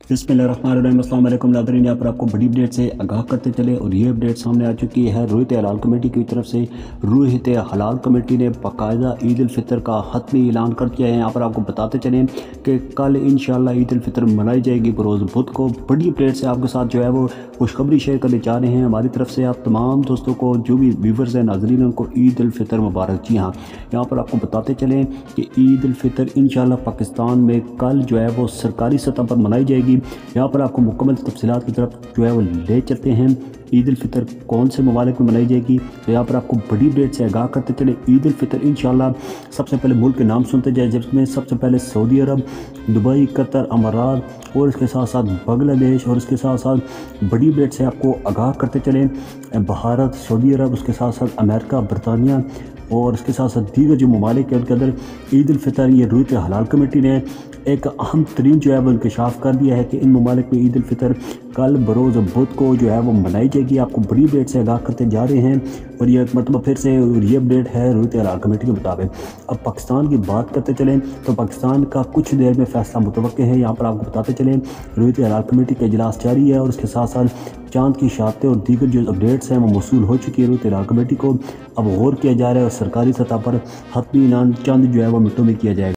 बिस्मिल्लाहिर्रहमानिर्रहीम। अस्सलाम वालेकुम नाज़रीन, यहाँ पर आपको बड़ी अपडेट से आगाह करते चले और ये अपडेट सामने आ चुकी है रोहित हलाल कमेटी की तरफ से। रोहित हलाल कमेटी ने बाकायदा ईद उल फितर का हतमी ऐलान कर दिया है। यहाँ पर आपको बताते चलें कि कल इंशाल्लाह ईद उल फितर मनाई जाएगी बरोज़ बुध को। बड़ी अपडेट से आपके साथ जो है वो खुशखबरी शेयर करने जा रहे हैं। हमारी तरफ से आप तमाम दोस्तों को, जो भी व्यूवर्स हैं, नाज़रीन, उनको ईद उल फितर मुबारक। जी हाँ, यहाँ पर आपको बताते चलें कि ईद उल फितर इंशाल्लाह पाकिस्तान में कल जो है वो सरकारी सतह पर मनाई जाएगी। यहाँ पर आपको मुकम्मल तफसीलात की तरफ जो है वो ले चलते हैं। ईद उल फितर कौन से ममालिक में मनाई जाएगी, तो यहाँ पर आपको बड़ी अपडेट से आगाह करते चले। ईद उल फितर इंशाल्लाह सबसे पहले मुल्क के नाम सुनते जाए, जिसमें सबसे पहले सऊदी अरब, दुबई, कतर, अमारात और इसके साथ साथ बांग्लादेश, और इसके साथ साथ बड़ी अपडेट से आपको आगाह करते चलें भारत, सऊदी अरब, उसके साथ साथ अमेरिका, बरतानिया और इसके साथ साथ दीगर जो ममालिक हैं उनके अंदर ईद उल फितर ये रोहित हलाल कमेटी ने एक अहम तरीन जो है वो इंकशाफ कर दिया है कि इन ममालिक में ईद उल फितर कल बरोज़ बुध को जो है वो मनाई जाएगी। आपको बड़ी अपडेट से आगाह करते जा रहे हैं और ये मतलब फिर से ये अपडेट है रोहित हलाल कमेटी के मुताबिक। अब पाकिस्तान की बात करते चलें तो पाकिस्तान का कुछ देर में फैसला मुतवक्के है। यहाँ पर आपको बताते चलें रोहित हलाल कमेटी का इजलास जारी है और उसके साथ साथ चांद की शहादतें और दीगर जो अपडेट्स हैं वो मौसूल हो चुकी है रोहित हलाल कमेटी को। अब गौर किया जा रहा है और सरकारी सतह पर हतमी ऐलान चंद जो है वो मिनटों में किया जाएगा।